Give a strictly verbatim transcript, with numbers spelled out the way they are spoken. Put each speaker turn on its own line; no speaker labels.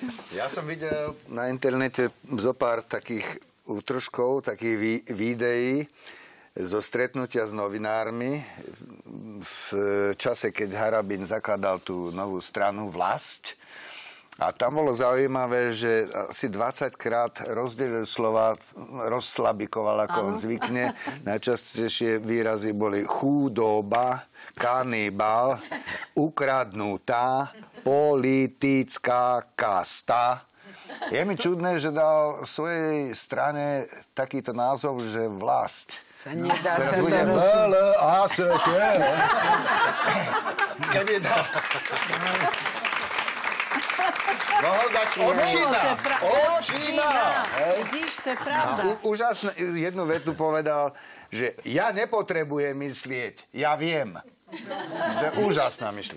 Ja som videl na internete zo pár takých útržkov, takých ví, videí zo stretnutia s novinármi v čase, keď Harabin zakladal tú novú stranu Vlast. A tam bolo zaujímavé, že asi dvadsaťkrát rozdelil slova, rozslabikoval, ako on zvykne. Najčastejšie výrazy boli chudoba, kanibal, ukradnutá, politická kasta. Je mi čudné, že dal svojej strane takýto názov, že Vlast.
Sa nedá sa to
rozumieť. Keby dal... Mohol dať občina. Občina.
Vidíš, to je pravda.
Úžasne, jednu vetu povedal, že ja nepotrebujem myslieť, ja viem. To je úžasná myšlienka.